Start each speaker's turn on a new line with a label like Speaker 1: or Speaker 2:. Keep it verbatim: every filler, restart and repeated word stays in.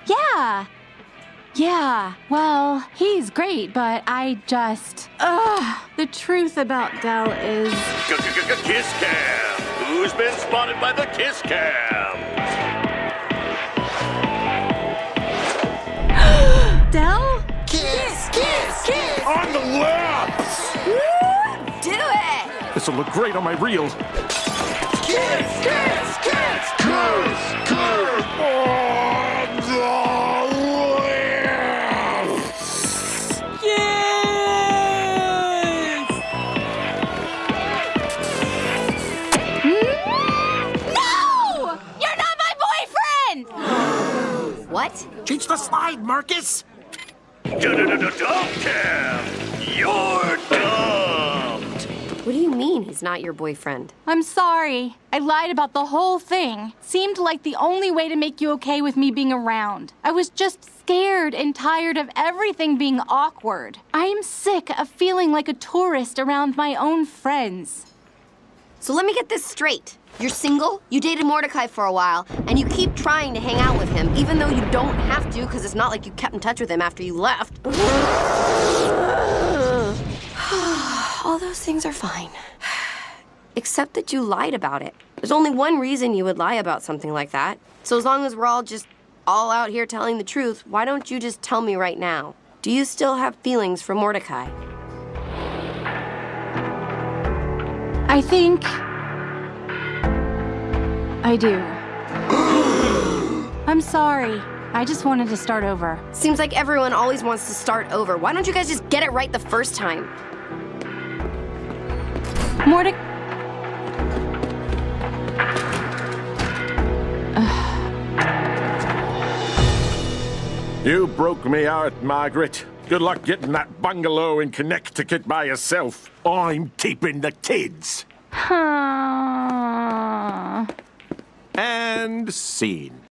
Speaker 1: Yeah. Yeah, well, he's great, but I just... Ugh. The truth about Dell is...
Speaker 2: Kiss cam! Who's been spotted by the kiss cam?
Speaker 1: Dell?
Speaker 3: Kiss, kiss, kiss!
Speaker 2: On the lips!
Speaker 3: Do it!
Speaker 2: This'll look great on my reel.
Speaker 3: Kiss, kiss, kiss!
Speaker 2: Kiss, kiss! On the lips!
Speaker 1: Yes! No! You're not my boyfriend!
Speaker 3: What?
Speaker 4: Change the slide, Marcus!
Speaker 2: Dump cam! You're dumped!
Speaker 3: What do you mean he's not your boyfriend?
Speaker 1: I'm sorry. I lied about the whole thing. Seemed like the only way to make you okay with me being around. I was just scared and tired of everything being awkward. I am sick of feeling like a tourist around my own friends.
Speaker 3: So let me get this straight. You're single, you dated Mordecai for a while, and you keep trying to hang out with him, even though you don't have to, because it's not like you kept in touch with him after you left. All those things are fine. Except that you lied about it. There's only one reason you would lie about something like that. So as long as we're all just all out here telling the truth, why don't you just tell me right now? Do you still have feelings for Mordecai?
Speaker 1: I think... I do. I'm sorry. I just wanted to start over.
Speaker 3: Seems like everyone always wants to start over. Why don't you guys just get it right the first time?
Speaker 1: Mordecai...
Speaker 2: You broke me out, Margaret. Good luck getting that bungalow in Connecticut by yourself. I'm keeping the kids.
Speaker 1: Huh.
Speaker 2: And scene.